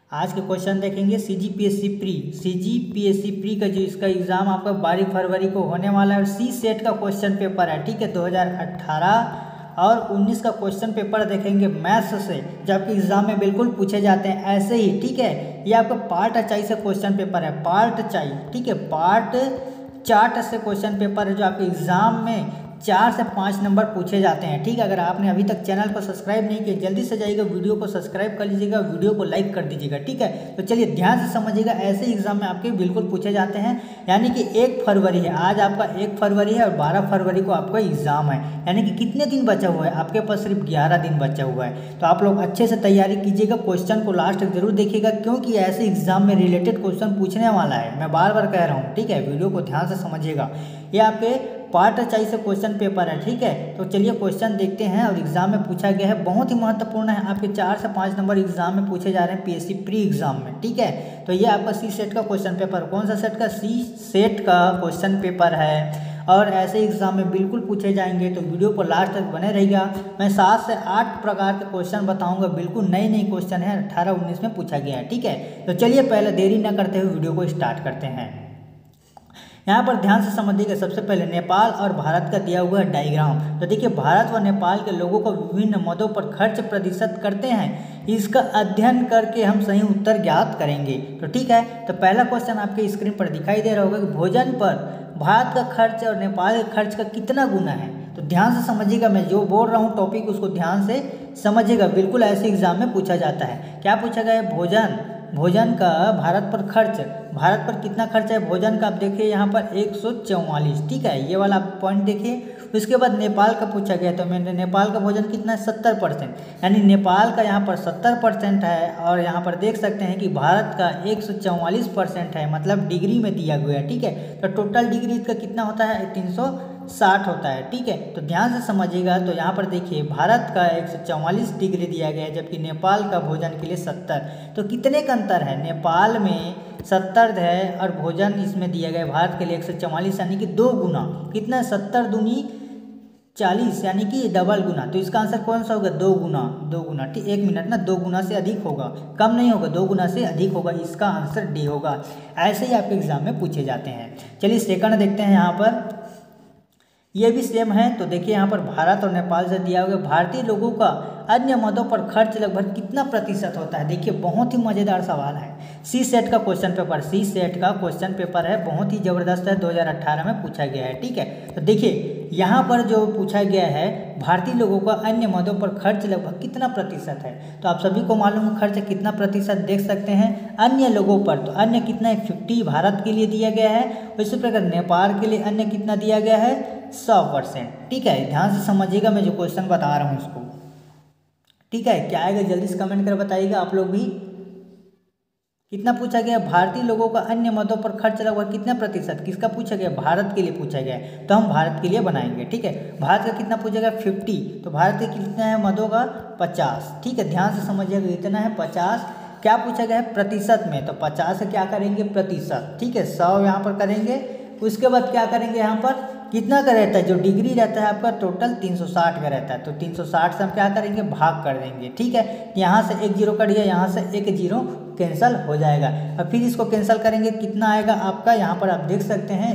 आज के क्वेश्चन देखेंगे सीजीपीएससी प्री का जो इसका एग्ज़ाम आपका 12 फरवरी को होने वाला है और सी सेट का क्वेश्चन पेपर है, ठीक है। 2018 और 19 का क्वेश्चन पेपर देखेंगे मैथ्स से, जबकि एग्ज़ाम में बिल्कुल पूछे जाते हैं ऐसे ही, ठीक है। ये आपका पार्ट अचाई से क्वेश्चन पेपर है, पार्ट अचाई, ठीक है। पार्ट चार्ट से क्वेश्चन पेपर है जो आपके एग्ज़ाम में 4 से 5 नंबर पूछे जाते हैं, ठीक है। अगर आपने अभी तक चैनल को सब्सक्राइब नहीं किया जल्दी से जाइएगा, वीडियो को सब्सक्राइब कर लीजिएगा, वीडियो को लाइक कर दीजिएगा, ठीक है। तो चलिए ध्यान से समझिएगा, ऐसे एग्जाम में आपके बिल्कुल पूछे जाते हैं। यानी कि 1 फरवरी है, आज आपका 1 फरवरी है और 12 फरवरी को आपका एग्ज़ाम है। यानी कि कितने दिन बचा हुआ है आपके पास? सिर्फ 11 दिन बचा हुआ है। तो आप लोग अच्छे से तैयारी कीजिएगा, क्वेश्चन को लास्ट तक जरूर देखिएगा, क्योंकि ऐसे एग्जाम में रिलेटेड क्वेश्चन पूछने वाला है। मैं बार बार कह रहा हूँ, ठीक है। वीडियो को ध्यान से समझिएगा। ये आपके पार्ट अचाई से क्वेश्चन पेपर है, ठीक है। तो चलिए क्वेश्चन देखते हैं और एग्जाम में पूछा गया है, बहुत ही महत्वपूर्ण है। आपके 4 से 5 नंबर एग्जाम में पूछे जा रहे हैं पीएससी प्री एग्जाम में, ठीक है। तो ये आपका सी सेट का क्वेश्चन पेपर, कौन सा सेट का? सी सेट का क्वेश्चन पेपर है और ऐसे एग्जाम में बिल्कुल पूछे जाएंगे। तो वीडियो को लास्ट तक बने रहिएगा। मैं 7 से 8 प्रकार के क्वेश्चन बताऊंगा, बिल्कुल नए नए क्वेश्चन है, 18-19 में पूछा गया है, ठीक है। तो चलिए पहले देरी न करते हुए वीडियो को स्टार्ट करते हैं। यहाँ पर ध्यान से समझिएगा। सबसे पहले नेपाल और भारत का दिया हुआ है डायग्राम। तो देखिए, भारत व नेपाल के लोगों को विभिन्न मदों पर खर्च प्रतिशत करते हैं, इसका अध्ययन करके हम सही उत्तर ज्ञात करेंगे। तो ठीक है, तो पहला क्वेश्चन आपके स्क्रीन पर दिखाई दे रहा होगा कि भोजन पर भारत का खर्च और नेपाल के खर्च का कितना गुना है। तो ध्यान से समझिएगा, मैं जो बोल रहा हूँ टॉपिक उसको ध्यान से समझिएगा, बिल्कुल ऐसे एग्जाम में पूछा जाता है। क्या पूछा गया है? भोजन का भारत पर खर्च, भारत पर कितना खर्च है भोजन का? आप देखिए यहाँ पर 144, ठीक है। ये वाला पॉइंट देखिए। उसके बाद नेपाल का पूछा गया, तो मैंने नेपाल का भोजन कितना है? 70%, यानी नेपाल का यहाँ पर 70% है और यहाँ पर देख सकते हैं कि भारत का 144% है, मतलब डिग्री में दिया गया है, ठीक है। तो टोटल डिग्री इसका कितना होता है? 360 होता है, ठीक है। तो ध्यान से समझिएगा। तो यहाँ पर देखिए, भारत का 144 डिग्री दिया गया है, जबकि नेपाल का भोजन के लिए 70। तो कितने का अंतर है? नेपाल में 70 है और भोजन इसमें दिया गया है भारत के लिए 144, यानी कि 2 गुना। कितना? 70 दूनी 40, यानी कि डबल गुना। तो इसका आंसर कौन सा होगा? 2 गुना। 2 गुना, ठीक, 1 मिनट ना, 2 गुना से अधिक होगा, कम नहीं होगा, 2 गुना से अधिक होगा। इसका आंसर डी होगा। ऐसे ही आपके एग्जाम में पूछे जाते हैं। चलिए सेकंड देखते हैं। यहाँ पर ये भी सेम है। तो देखिए यहाँ पर भारत और नेपाल से दिया हुआ भारतीय लोगों का अन्य मदों पर खर्च लगभग कितना प्रतिशत होता है। देखिए बहुत ही मज़ेदार सवाल है। सी सेट का क्वेश्चन पेपर, सी सेट का क्वेश्चन पेपर है, बहुत ही ज़बरदस्त है, 2018 में पूछा गया है, ठीक है। तो देखिए यहाँ पर जो पूछा गया है, भारतीय लोगों का अन्य मदों पर खर्च लगभग कितना प्रतिशत है। तो आप सभी को मालूम है खर्च कितना प्रतिशत, देख सकते हैं अन्य लोगों पर। तो अन्य कितना है? 50 भारत के लिए दिया गया है। इसी प्रकार नेपाल के लिए अन्य कितना दिया गया है? 100%, ठीक है। ध्यान से समझिएगा, मैं जो क्वेश्चन बता रहा हूँ इसको, ठीक है। क्या आएगा जल्दी से कमेंट कर बताइएगा आप लोग भी। कितना पूछा गया? भारतीय लोगों का अन्य मदों पर खर्च लगभग कितना प्रतिशत, किसका पूछा गया? भारत के लिए पूछा गया है, तो हम भारत के लिए बनाएंगे, ठीक है। भारत का कितना पूछा गया? 50। तो भारत के कितना है मदों का? 50, ठीक है। ध्यान से समझिएगा, इतना है 50। क्या पूछा गया है? प्रतिशत में। तो 50 से क्या करेंगे? प्रतिशत, ठीक है। 100 यहाँ पर करेंगे। उसके बाद क्या करेंगे? यहाँ पर कितना का रहता है? जो डिग्री रहता है आपका टोटल 360 का रहता है। तो 360 से हम क्या करेंगे? भाग कर देंगे, ठीक है। यहाँ से 1 0 कट गया, यहाँ से 1 0 कैंसिल हो जाएगा। और फिर इसको कैंसिल करेंगे, कितना आएगा आपका? यहाँ पर आप देख सकते हैं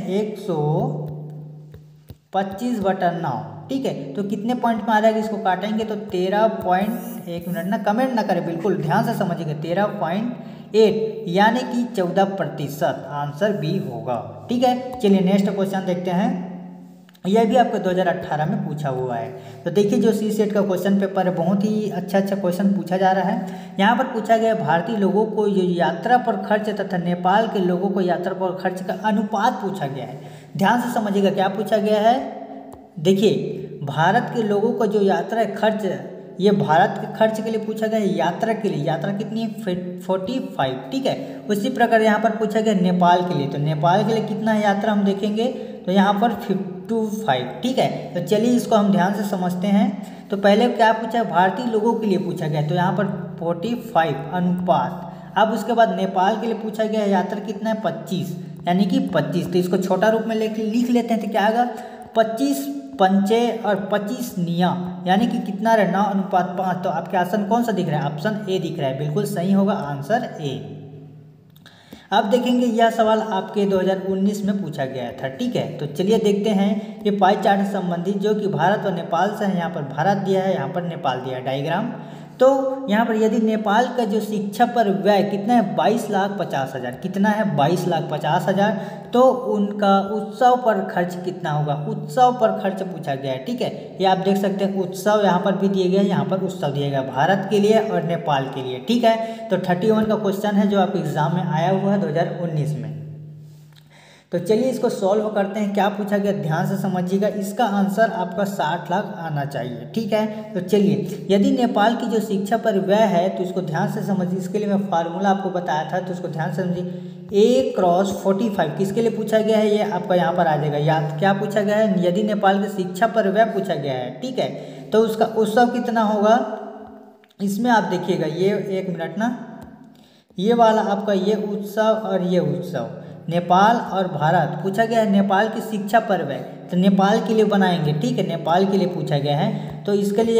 125/9, ठीक है। तो कितने पॉइंट में आ जाएगा? इसको काटेंगे तो 13 मिनट ना, कमेंट ना करें, बिल्कुल ध्यान से समझिएगा। 13.8 यानी कि 14%। आंसर बी होगा, ठीक है। चलिए नेक्स्ट क्वेश्चन देखते हैं। यह भी आपको 2018 में पूछा हुआ है। तो देखिए जो सी सेट का क्वेश्चन पेपर है, बहुत ही अच्छा क्वेश्चन पूछा जा रहा है। यहाँ पर पूछा गया भारतीय लोगों को जो यात्रा पर खर्च तथा नेपाल के लोगों को यात्रा पर खर्च का अनुपात पूछा गया है। ध्यान से समझिएगा, क्या पूछा गया है? देखिए भारत के लोगों का जो यात्रा खर्च, ये भारत के खर्च के लिए पूछा गया है, यात्रा के लिए। यात्रा कितनी है? 45, ठीक है। उसी प्रकार यहाँ पर पूछा गया नेपाल के लिए। तो नेपाल के लिए कितना है यात्रा, हम देखेंगे तो यहाँ पर 55, ठीक है। तो चलिए इसको हम ध्यान से समझते हैं। तो पहले क्या पूछा है? भारतीय लोगों के लिए पूछा गया, तो यहाँ पर 45 अनुपात। अब उसके बाद नेपाल के लिए पूछा गया है, यात्रा कितना है? 25, यानी कि 25। तो इसको छोटा रूप में लिख लेते हैं, तो क्या आएगा? 25 पंचे और 25 निया, यानी कि कितना रहे 9:5। तो आपके ऑप्शन कौन सा दिख रहा है? ऑप्शन ए दिख रहा है, बिल्कुल सही होगा आंसर ए। अब देखेंगे यह सवाल आपके 2019 में पूछा गया था, ठीक है। तो चलिए देखते हैं ये पाई चार्ट से संबंधित, जो कि भारत और नेपाल से है। यहाँ पर भारत दिया है, यहाँ पर नेपाल दिया है डायग्राम। तो यहाँ पर यदि नेपाल का जो शिक्षा पर व्यय कितना है 22,50,000, कितना है 22,50,000, तो उनका उत्सव पर खर्च कितना होगा? उत्सव पर खर्च पूछा गया है, ठीक है। ये आप देख सकते हैं उत्सव यहाँ पर भी दिए गए, यहाँ पर उत्सव दिया गया भारत के लिए और नेपाल के लिए, ठीक है। तो 31 का क्वेश्चन है जो आपके एग्जाम में आया हुआ है 2019 में। तो चलिए इसको सॉल्व करते हैं। क्या पूछा गया ध्यान से समझिएगा, इसका आंसर आपका 60 लाख आना चाहिए, ठीक है। तो चलिए, यदि नेपाल की जो शिक्षा पर व्यय है तो इसको ध्यान से समझिए। इसके लिए मैं फार्मूला आपको बताया था, तो इसको ध्यान से समझिए। A×45 किसके लिए पूछा गया है? ये आपका यहाँ पर आ जाएगा याद। क्या पूछा गया है? यदि नेपाल की शिक्षा पर व्यय पूछा गया है, ठीक है, तो उसका उत्सव कितना होगा? इसमें आप देखिएगा, ये 1 मिनट ना, ये वाला आपका ये उत्सव और ये उत्सव, नेपाल और भारत पूछा गया है। नेपाल की शिक्षा पर व्यय तो नेपाल के लिए बनाएंगे, ठीक है, नेपाल के लिए पूछा गया है। तो इसके लिए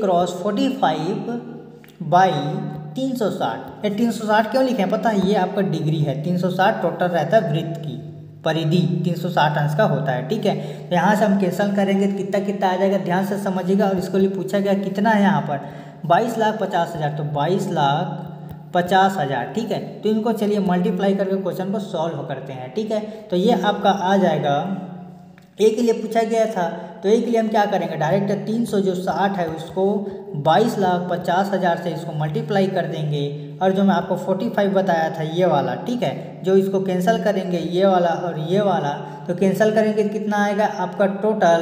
A×45/360। ये 360 क्यों लिखे हैं पता है? ये आपका डिग्री है, 360 टोटल रहता है वृत्त की परिधि, 360 अंश का होता है, ठीक है। तो यहाँ से हम कैंसल करेंगे तो कितना कितना आ जाएगा, ध्यान से समझिएगा। और इसके लिए पूछा गया कितना है यहाँ पर 22,50,000, तो 22,50,000, ठीक है। तो इनको चलिए मल्टीप्लाई करके क्वेश्चन को सॉल्व करते हैं, ठीक है। तो ये आपका आ जाएगा, ए के लिए पूछा गया था, तो ए के लिए हम क्या करेंगे, डायरेक्ट 300 जो 60 है उसको 22,50,000 से इसको मल्टीप्लाई कर देंगे। और जो मैं आपको 45 बताया था ये वाला, ठीक है, जो इसको कैंसिल करेंगे ये वाला और ये वाला, तो कैंसिल करेंगे कितना आएगा आपका टोटल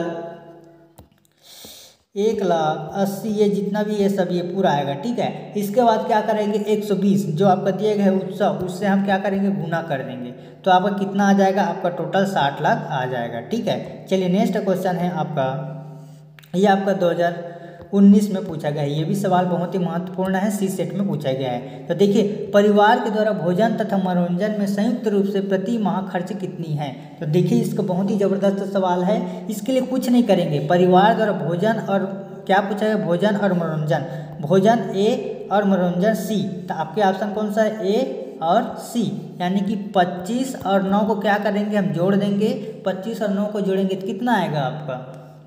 1,80,000, ये जितना भी ये सब ये पूरा आएगा, ठीक है। इसके बाद क्या करेंगे 120 जो आपका दिए गए उत्सव, उससे हम क्या करेंगे गुना कर देंगे, तो आपका कितना आ जाएगा, आपका टोटल 60 लाख आ जाएगा, ठीक है। चलिए नेक्स्ट क्वेश्चन है आपका, ये आपका 2019 में पूछा गया है। ये भी सवाल बहुत ही महत्वपूर्ण है, सी सेट में पूछा गया है। तो देखिए, परिवार के द्वारा भोजन तथा मनोरंजन में संयुक्त रूप से प्रति माह खर्च कितनी है? तो देखिए इसका बहुत ही जबरदस्त सवाल है। इसके लिए कुछ नहीं करेंगे, परिवार द्वारा भोजन और क्या पूछा गया, भोजन और मनोरंजन, भोजन ए और मनोरंजन सी। तो आपके ऑप्शन कौन सा है, ए और सी, यानी कि 25 और 9 को क्या करेंगे हम जोड़ देंगे, 25 और 9 को जोड़ेंगे तो कितना आएगा आपका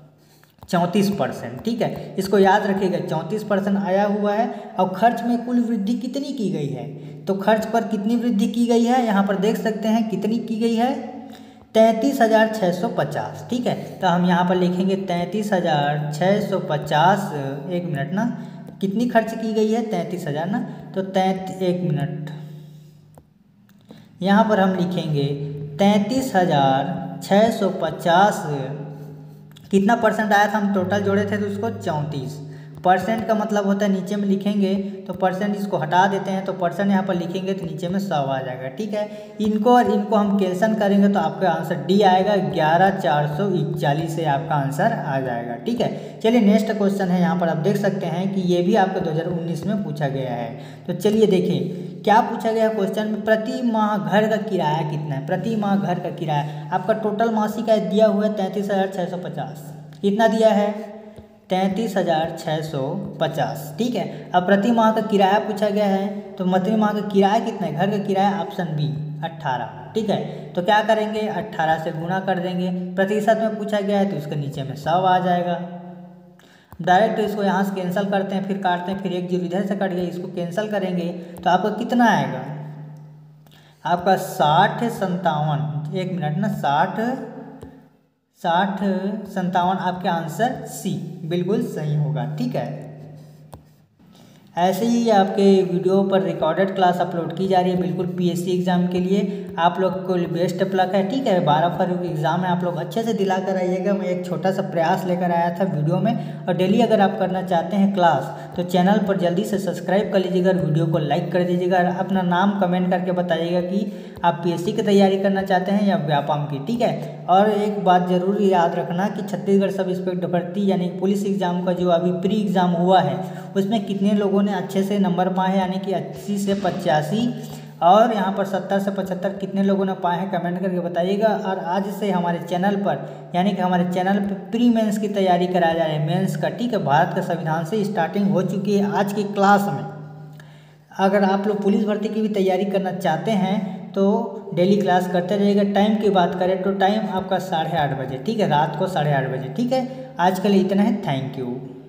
34%, ठीक है। इसको याद रखिएगा, 34% आया हुआ है। और खर्च में कुल वृद्धि कितनी की गई है? तो खर्च पर कितनी वृद्धि की गई है, यहाँ पर देख सकते हैं कितनी की गई है, 33,650, ठीक है। तो हम यहाँ पर लिखेंगे 33,650, एक मिनट ना, कितनी खर्च की गई है 33,000 ना, तो एक मिनट, यहाँ पर हम लिखेंगे 33,650, कितना परसेंट आया था, हम टोटल जोड़े थे तो उसको 34%। का मतलब होता है नीचे में लिखेंगे तो परसेंट इसको हटा देते हैं, तो परसेंट यहाँ पर लिखेंगे तो नीचे में 100 आ जाएगा, ठीक है। इनको और इनको हम कैंसल करेंगे तो आपका आंसर डी आएगा, 11,441 से आपका आंसर आ जाएगा, ठीक है। चलिए नेक्स्ट क्वेश्चन है, यहाँ पर आप देख सकते हैं कि ये भी आपको 2019 में पूछा गया है। तो चलिए देखिए क्या पूछा गया क्वेश्चन में, प्रति माह घर का किराया कितना है? प्रति माह घर का किराया आपका टोटल मासिक आय दिया हुआ है 33,650, कितना दिया है 33,650, ठीक है। अब प्रति माह का किराया पूछा गया है, तो प्रति माह का किराया कितना है, घर का किराया ऑप्शन बी 18, ठीक है। तो क्या करेंगे 18 से गुणा कर देंगे, प्रतिशत में पूछा गया है तो इसके नीचे में 100 आ जाएगा। डायरेक्ट इसको यहाँ से कैंसिल करते हैं, फिर काटते हैं, फिर एक जीरो इधर से कट गया, इसको कैंसिल करेंगे तो आपका कितना आएगा, आपका 6057, एक मिनट ना, 6057 आपके आंसर सी बिल्कुल सही होगा, ठीक है। ऐसे ही आपके वीडियो पर रिकॉर्डेड क्लास अपलोड की जा रही है बिल्कुल पीएससी एग्जाम के लिए। आप लोग को बेस्ट ऑफ लक है, ठीक है। 12 फरवरी एग्जाम है, आप लोग अच्छे से दिला कर आइएगा। मैं एक छोटा सा प्रयास लेकर आया था वीडियो में, और डेली अगर आप करना चाहते हैं क्लास तो चैनल पर जल्दी से सब्सक्राइब कर लीजिएगा, वीडियो को लाइक कर दीजिएगा, और अपना नाम कमेंट करके बताइएगा कि आप पीएससी की तैयारी करना चाहते हैं या व्यापम की, ठीक है। और एक बात जरूर याद रखना कि छत्तीसगढ़ सब इंस्पेक्टर भर्ती यानी पुलिस एग्जाम का जो अभी प्री एग्ज़ाम हुआ है उसमें कितने लोगों ने अच्छे से नंबर पाए, यानी कि 80 से 85 और यहाँ पर 70 से 75 कितने लोगों ने पाए हैं कमेंट करके बताइएगा। और आज से हमारे चैनल पर यानी कि हमारे चैनल पर प्री मेंस की तैयारी कराया जा रहा है, मेंस का, ठीक है। भारत का संविधान से स्टार्टिंग हो चुकी है आज की क्लास में। अगर आप लोग पुलिस भर्ती की भी तैयारी करना चाहते हैं तो डेली क्लास करते रहिएगा। टाइम की बात करें तो टाइम आपका 8:30 बजे, ठीक है, रात को 8:30 बजे, ठीक है। आज के लिए इतना है, थैंक यू।